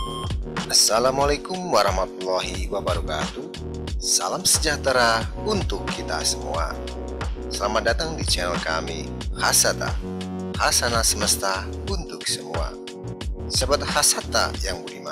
Assalamualaikum warahmatullahi wabarakatuh. Salam sejahtera untuk kita semua. Selamat datang di channel kami, Hasata, Hasanah Semesta untuk semua. Sahabat Hasata yang budiman,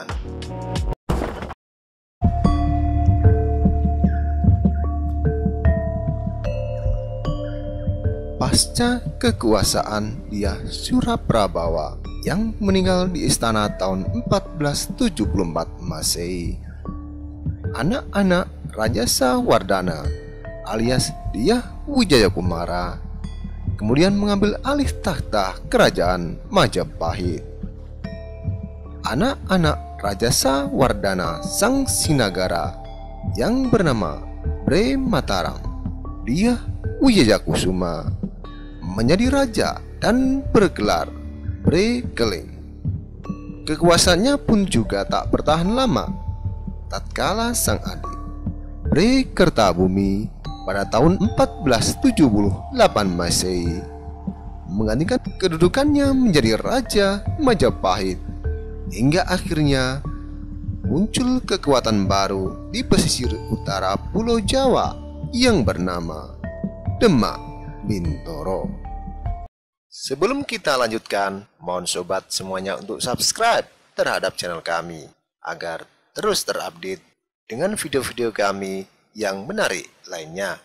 pasca kekuasaan Dyah Suraprabawa yang meninggal di istana tahun 1474 Masehi, anak-anak Raja Sawardana alias Dyah Wijayakumara kemudian mengambil alih tahta kerajaan Majapahit. Anak-anak Raja Sawardana Sang Sinagara yang bernama Bre Mataram Dyah Wijayakusuma menjadi raja dan bergelar Bre Keling. Kekuasaannya pun juga tak bertahan lama. Tatkala sang adik Bre Kertabumi pada tahun 1478 Masehi menggantikan kedudukannya menjadi Raja Majapahit, hingga akhirnya muncul kekuatan baru di pesisir utara Pulau Jawa yang bernama Demak Bintoro. Sebelum kita lanjutkan, mohon sobat semuanya untuk subscribe terhadap channel kami agar terus terupdate dengan video-video kami yang menarik lainnya.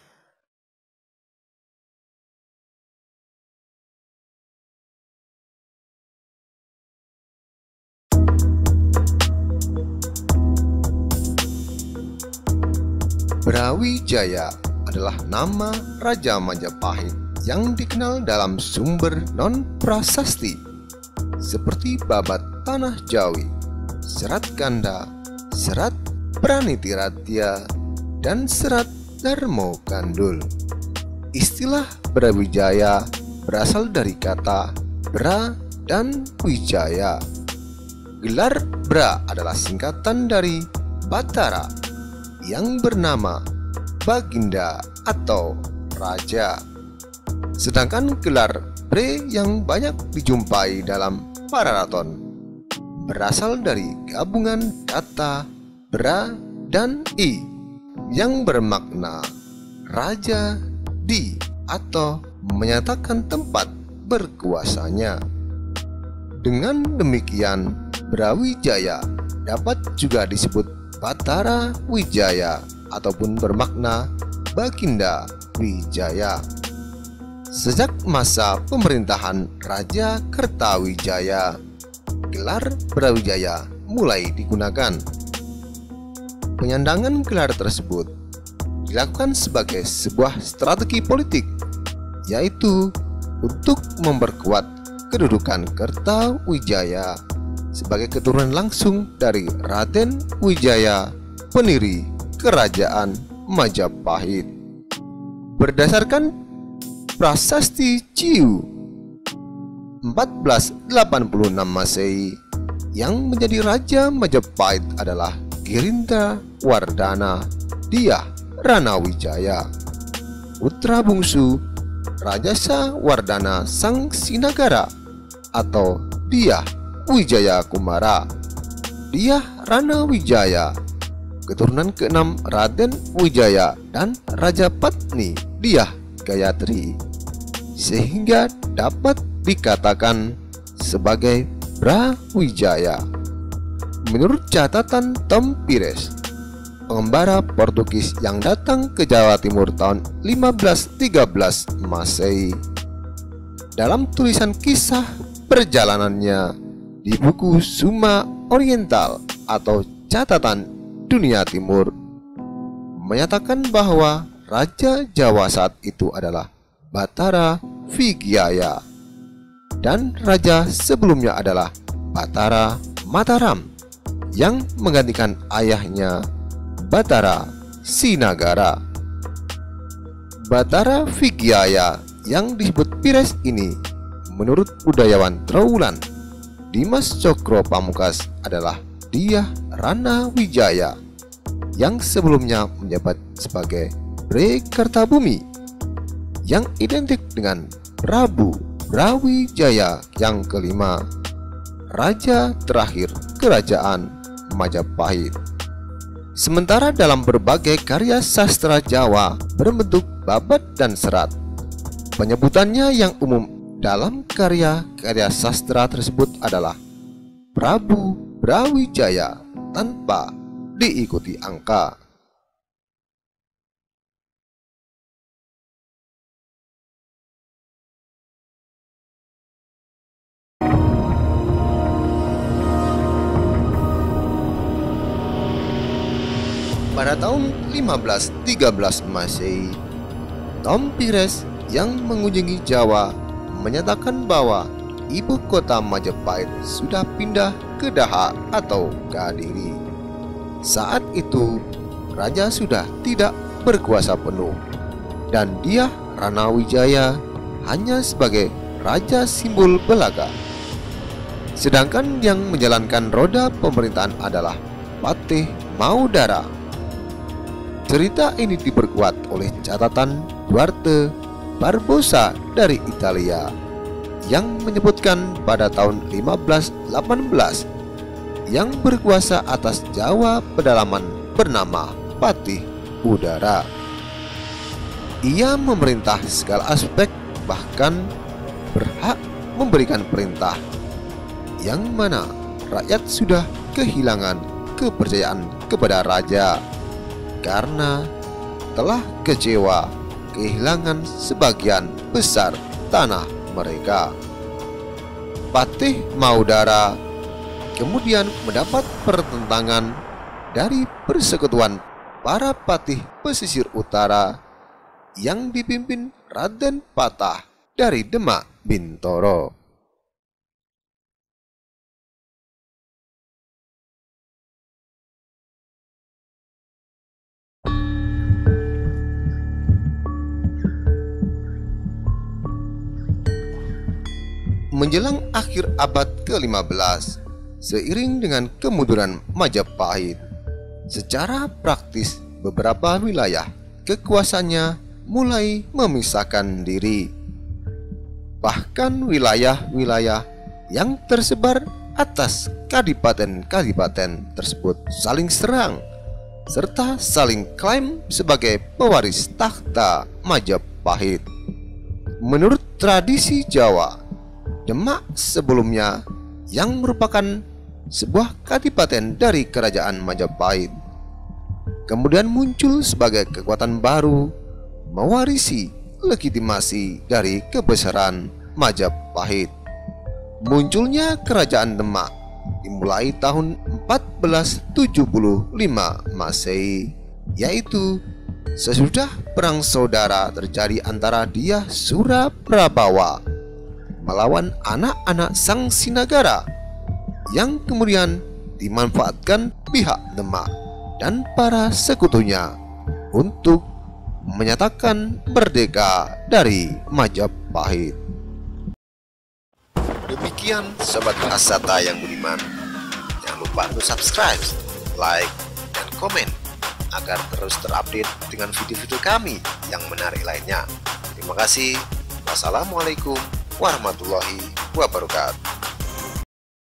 Brawijaya adalah nama Raja Majapahit yang dikenal dalam sumber non-prasasti seperti Babat Tanah Jawi, Serat Kanda, Serat Pranitiratya, dan Serat Darmo Kandul. Istilah Brawijaya berasal dari kata Bra dan Wijaya. Gelar Bra adalah singkatan dari Batara yang bernama Baginda atau Raja. Sedangkan gelar Bre yang banyak dijumpai dalam Pararaton berasal dari gabungan kata Bra dan I yang bermakna raja di atau menyatakan tempat berkuasanya. Dengan demikian, Brawijaya dapat juga disebut Batara Wijaya ataupun bermakna Baginda Wijaya. Sejak masa pemerintahan Raja Kertawijaya, gelar Brawijaya mulai digunakan. Penyandangan gelar tersebut dilakukan sebagai sebuah strategi politik, yaitu untuk memperkuat kedudukan Kertawijaya sebagai keturunan langsung dari Raden Wijaya, pendiri Kerajaan Majapahit. Berdasarkan Prasasti Ciu 1486 Masehi, yang menjadi Raja Majapahit adalah Girinda Wardana Dyah Ranawijaya, putra bungsu Raja Sawardana Sang Sinagara atau Dyah Wijayakumara. Dyah Ranawijaya keturunan keenam Raden Wijaya dan Raja Patni Dyah Gayatri, sehingga dapat dikatakan sebagai Brawijaya. Menurut catatan Tom Pires, pengembara Portugis yang datang ke Jawa Timur tahun 1513 Masehi, dalam tulisan kisah perjalanannya di buku Suma Oriental atau Catatan Dunia Timur, menyatakan bahwa Raja Jawa saat itu adalah Batara Vigyaya dan raja sebelumnya adalah Batara Mataram yang menggantikan ayahnya Batara Sinagara. Batara Vigyaya yang disebut Pires ini menurut budayawan Trowulan Dimas Cokro Pamungkas adalah Dyah Ranawijaya yang sebelumnya menjabat sebagai Bre Kertabumi, yang identik dengan Prabu Brawijaya yang kelima, raja terakhir Kerajaan Majapahit. Sementara dalam berbagai karya sastra Jawa berbentuk babat dan serat, penyebutannya yang umum dalam karya-karya sastra tersebut adalah Prabu Brawijaya tanpa diikuti angka. Pada tahun 1513 Masehi, Tom Pires yang mengunjungi Jawa menyatakan bahwa ibu kota Majapahit sudah pindah ke Daha atau Kadiri. Saat itu, raja sudah tidak berkuasa penuh, dan dia Ranawijaya hanya sebagai raja simbol Belaga. Sedangkan yang menjalankan roda pemerintahan adalah Patih Maudara. Cerita ini diperkuat oleh catatan Duarte Barbosa dari Italia yang menyebutkan pada tahun 1518 yang berkuasa atas Jawa pedalaman bernama Patih Udara. Ia memerintah segala aspek, bahkan berhak memberikan perintah, yang mana rakyat sudah kehilangan kepercayaan kepada raja karena telah kecewa kehilangan sebagian besar tanah mereka. Patih Maudara kemudian mendapat pertentangan dari persekutuan para patih pesisir utara yang dipimpin Raden Patah dari Demak Bintoro. Menjelang akhir abad ke-15, seiring dengan kemunduran Majapahit, secara praktis beberapa wilayah kekuasaannya mulai memisahkan diri. Bahkan wilayah-wilayah yang tersebar atas kadipaten-kadipaten tersebut saling serang serta saling klaim sebagai pewaris takhta Majapahit. Menurut tradisi Jawa, Demak sebelumnya yang merupakan sebuah kadipaten dari kerajaan Majapahit kemudian muncul sebagai kekuatan baru mewarisi legitimasi dari kebesaran Majapahit. Munculnya kerajaan Demak dimulai tahun 1475 Masehi, yaitu sesudah perang saudara terjadi antara Dyah Suraprabawa melawan anak-anak Sang Sinagara yang kemudian dimanfaatkan pihak Demak dan para sekutunya untuk menyatakan merdeka dari Majapahit. Demikian Sobat Hasata yang budiman, jangan lupa untuk subscribe, like, dan komen agar terus terupdate dengan video-video kami yang menarik lainnya. Terima kasih. Wassalamualaikum warahmatullahi wabarakatuh.